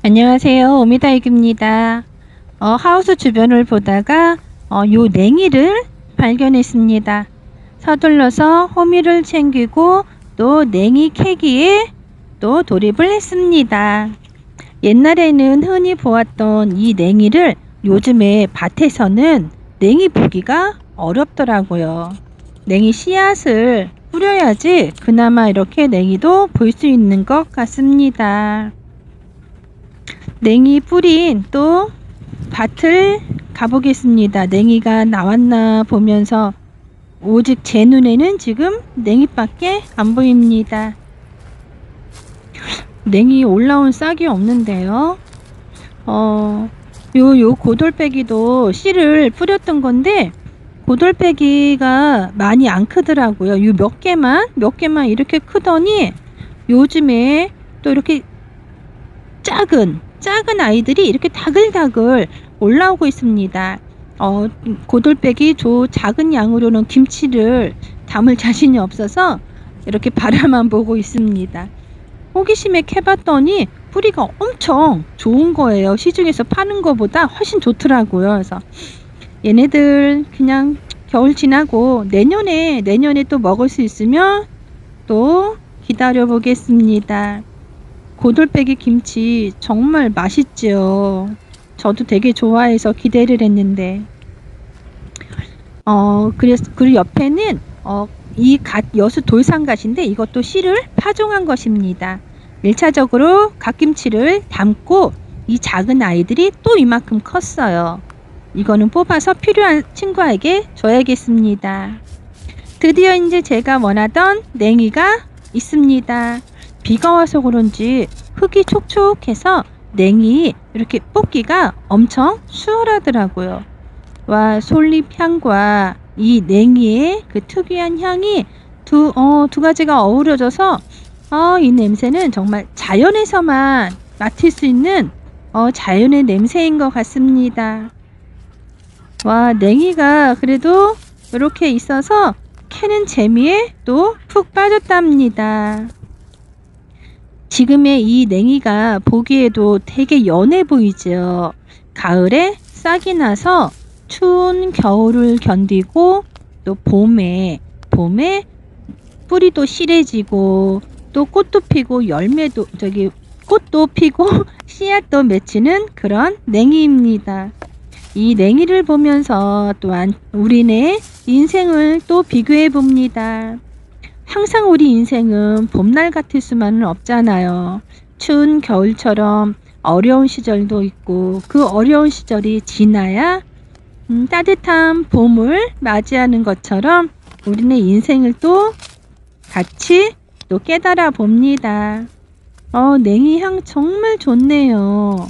안녕하세요. 오미다익입니다. 하우스 주변을 보다가 요 냉이를 발견했습니다. 서둘러서 호미를 챙기고 또 냉이 캐기에 또 돌입을 했습니다. 옛날에는 흔히 보았던 이 냉이를 요즘에 밭에서는 냉이 보기가 어렵더라고요. 냉이 씨앗을 뿌려야지 그나마 이렇게 냉이도 볼 수 있는 것 같습니다. 냉이 뿌린 또 밭을 가보겠습니다. 냉이가 나왔나 보면서 오직 제 눈에는 지금 냉이밖에 안 보입니다. 냉이 올라온 싹이 없는데요. 요 고돌빼기도 씨를 뿌렸던 건데 고돌빼기가 많이 안 크더라고요. 요 몇 개만 이렇게 크더니 요즘에 또 이렇게 작은 아이들이 이렇게 다글다글 올라오고 있습니다. 고돌빼기 저 작은 양으로는 김치를 담을 자신이 없어서 이렇게 바라만 보고 있습니다. 호기심에 캐봤더니 뿌리가 엄청 좋은 거예요. 시중에서 파는 것보다 훨씬 좋더라고요. 그래서 얘네들 그냥 겨울 지나고 내년에 또 먹을 수 있으면 또 기다려 보겠습니다. 고돌빼기 김치 정말 맛있죠. 저도 되게 좋아해서 기대를 했는데 그리고 옆에는 이 여수 돌산갓인데 이것도 씨를 파종한 것입니다. 1차적으로 갓김치를 담고 이 작은 아이들이 또 이만큼 컸어요. 이거는 뽑아서 필요한 친구에게 줘야겠습니다. 드디어 이제 제가 원하던 냉이가 있습니다. 비가 와서 그런지 흙이 촉촉해서 냉이 이렇게 뽑기가 엄청 수월하더라고요. 와, 솔잎 향과 이 냉이의 그 특유한 향이 두 가지가 어우러져서 이 냄새는 정말 자연에서만 맡을 수 있는 자연의 냄새인 것 같습니다. 와, 냉이가 그래도 이렇게 있어서 캐는 재미에 또 푹 빠졌답니다. 지금의 이 냉이가 보기에도 되게 연해 보이죠. 가을에 싹이 나서 추운 겨울을 견디고 또 봄에 뿌리도 실해지고 또 꽃도 피고 꽃도 피고 씨앗도 맺히는 그런 냉이입니다. 이 냉이를 보면서 또한 우리네 인생을 또 비교해 봅니다. 항상 우리 인생은 봄날 같을 수만은 없잖아요. 추운 겨울처럼 어려운 시절도 있고 그 어려운 시절이 지나야 따뜻한 봄을 맞이하는 것처럼 우리는 인생을 또 같이 또 깨달아 봅니다. 냉이 향 정말 좋네요.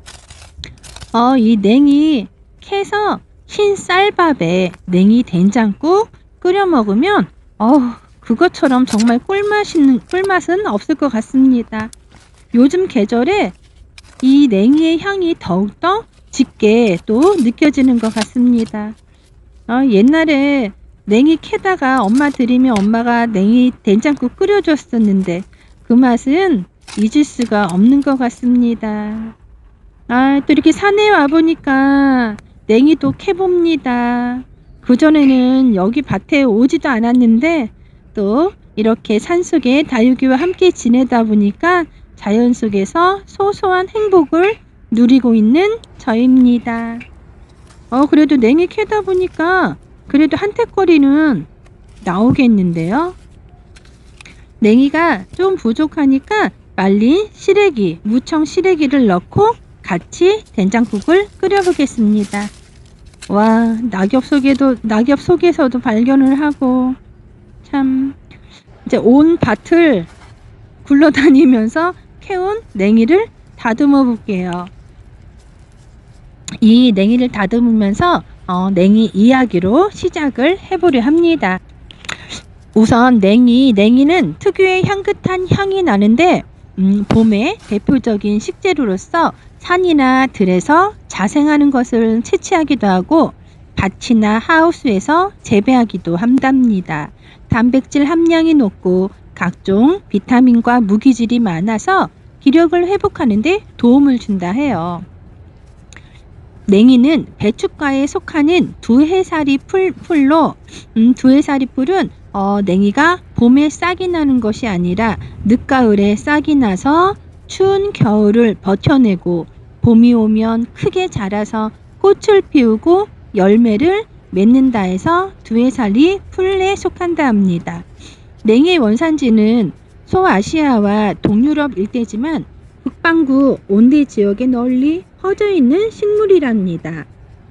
이 냉이 캐서 흰 쌀밥에 냉이 된장국 끓여 먹으면 그것처럼 정말 꿀맛은 없을 것 같습니다. 요즘 계절에 이 냉이의 향이 더욱더 짙게 또 느껴지는 것 같습니다. 옛날에 냉이 캐다가 엄마 드리면 엄마가 냉이 된장국 끓여줬었는데 그 맛은 잊을 수가 없는 것 같습니다. 또 이렇게 산에 와보니까 냉이도 캐봅니다. 그전에는 여기 밭에 오지도 않았는데 또 이렇게 산속에 다육이와 함께 지내다 보니까 자연 속에서 소소한 행복을 누리고 있는 저입니다. 그래도 냉이 캐다 보니까 그래도 한택거리는 나오겠는데요. 냉이가 좀 부족하니까 말린 시래기, 무청 시래기를 넣고 같이 된장국을 끓여보겠습니다. 와, 낙엽 속에서도 발견을 하고 참 이제 온 밭을 굴러다니면서 캐온 냉이를 다듬어 볼게요. 이 냉이를 다듬으면서 냉이 이야기로 시작을 해보려 합니다. 우선 냉이는 특유의 향긋한 향이 나는데 봄의 대표적인 식재료로서 산이나 들에서 자생하는 것을 채취하기도 하고 밭이나 하우스에서 재배하기도 한답니다. 단백질 함량이 높고 각종 비타민과 무기질이 많아서 기력을 회복하는 데 도움을 준다 해요. 냉이는 배춧가에 속하는 두해살이 풀로 두해살이 풀은 냉이가 봄에 싹이 나는 것이 아니라 늦가을에 싹이 나서 추운 겨울을 버텨내고 봄이 오면 크게 자라서 꽃을 피우고 열매를 맺는다 해서 두해살이 풀에 속한다 합니다. 냉이의 원산지는 소아시아와 동유럽 일대지만 북반구 온대 지역에 널리 퍼져 있는 식물이랍니다.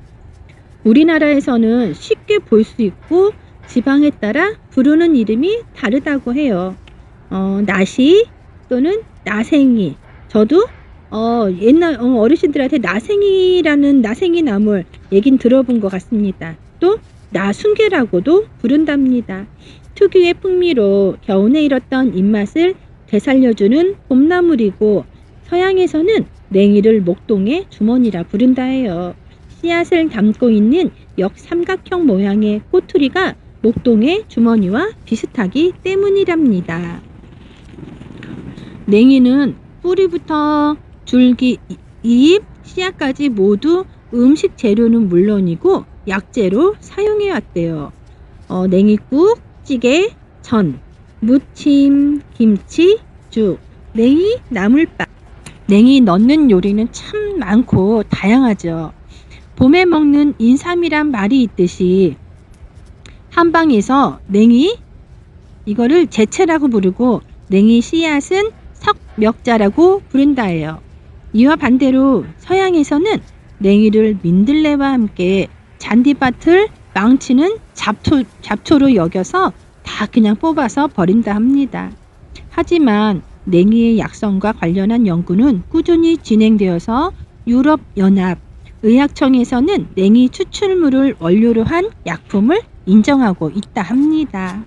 우리나라에서는 쉽게 볼 수 있고 지방에 따라 부르는 이름이 다르다고 해요. 나시 또는 나생이. 저도 옛날 어르신들한테 나생이라는 나생이 나물 얘긴 들어본 것 같습니다. 또 나순개라고도 부른답니다. 특유의 풍미로 겨우내 잃었던 입맛을 되살려주는 봄나물이고 서양에서는 냉이를 목동의 주머니라 부른다 해요. 씨앗을 담고 있는 역삼각형 모양의 꼬투리가 목동의 주머니와 비슷하기 때문이랍니다. 냉이는 뿌리부터 줄기, 잎, 씨앗까지 모두 음식 재료는 물론이고 약재로 사용해 왔대요. 냉이국, 찌개, 전, 무침, 김치, 죽, 냉이, 나물밥. 냉이 넣는 요리는 참 많고 다양하죠. 봄에 먹는 인삼이란 말이 있듯이 한방에서 냉이 이거를 제채라고 부르고 냉이 씨앗은 석멱자라고 부른다 해요. 이와 반대로 서양에서는 냉이를 민들레와 함께 잔디밭을 망치는 잡초로 여겨서 다 그냥 뽑아서 버린다 합니다. 하지만 냉이의 약성과 관련한 연구는 꾸준히 진행되어서 유럽연합 의학청에서는 냉이 추출물을 원료로 한 약품을 인정하고 있다 합니다.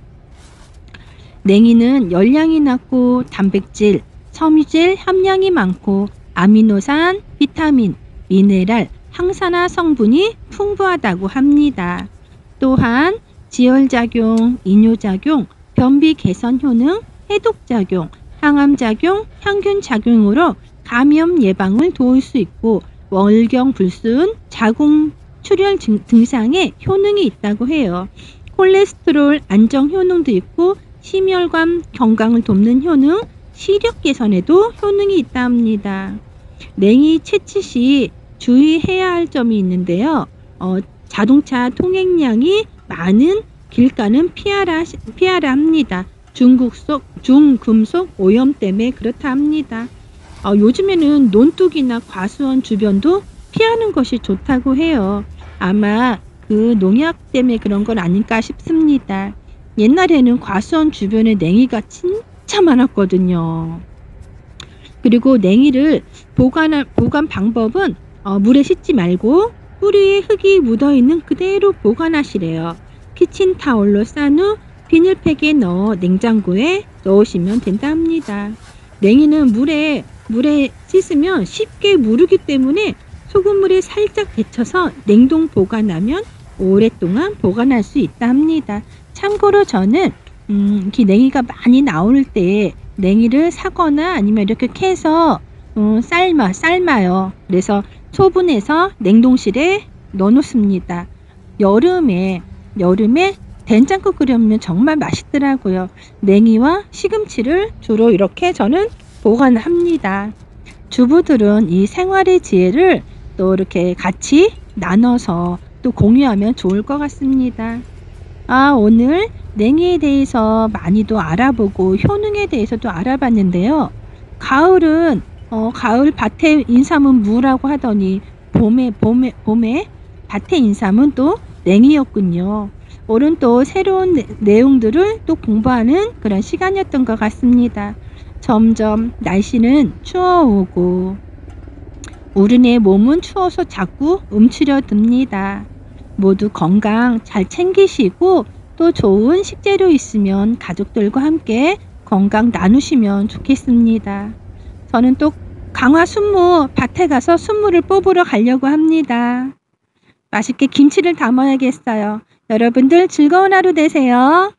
냉이는 열량이 낮고 단백질, 섬유질 함량이 많고 아미노산, 비타민, 미네랄, 항산화 성분이 풍부하다고 합니다. 또한 지혈작용, 이뇨작용, 변비 개선 효능, 해독작용, 항암작용, 향균작용으로 감염 예방을 도울 수 있고 월경불순, 자궁 출혈 등상에 효능이 있다고 해요. 콜레스테롤 안정 효능도 있고 심혈관 건강을 돕는 효능, 시력 개선에도 효능이 있다 합니다. 냉이 채취 시 주의해야 할 점이 있는데요. 자동차 통행량이 많은 길가는 피하라 합니다. 중금속 오염 때문에 그렇다 합니다. 요즘에는 논둑이나 과수원 주변도 피하는 것이 좋다고 해요. 아마 그 농약 때문에 그런 건 아닐까 싶습니다. 옛날에는 과수원 주변에 냉이가 진짜 많았거든요. 그리고 냉이를 보관 방법은 물에 씻지 말고 뿌리에 흙이 묻어있는 그대로 보관하시래요. 키친타올로 싼 후 비닐팩에 넣어 냉장고에 넣으시면 된다 합니다. 냉이는 물에 씻으면 쉽게 무르기 때문에 소금물에 살짝 데쳐서 냉동 보관하면 오랫동안 보관할 수 있다 합니다. 참고로 저는 이렇게 냉이가 많이 나올 때 냉이를 사거나 아니면 이렇게 캐서 삶아요. 그래서 소분해서 냉동실에 넣어놓습니다. 여름에 된장국 끓여면 정말 맛있더라고요. 냉이와 시금치를 주로 이렇게 저는 보관합니다. 주부들은 이 생활의 지혜를 또 이렇게 같이 나눠서 또 공유하면 좋을 것 같습니다. 오늘 냉이에 대해서 많이도 알아보고 효능에 대해서도 알아봤는데요. 가을 밭의 인삼은 무라고 하더니 봄에 밭의 인삼은 또 냉이였군요. 오늘 또 새로운 내용들을 또 공부하는 그런 시간이었던 것 같습니다. 점점 날씨는 추워오고 어른의 몸은 추워서 자꾸 움츠려듭니다. 모두 건강 잘 챙기시고 또 좋은 식재료 있으면 가족들과 함께 건강 나누시면 좋겠습니다. 저는 또 강화 순무 밭에 가서 순무를 뽑으러 가려고 합니다. 맛있게 김치를 담아야겠어요. 여러분들 즐거운 하루 되세요.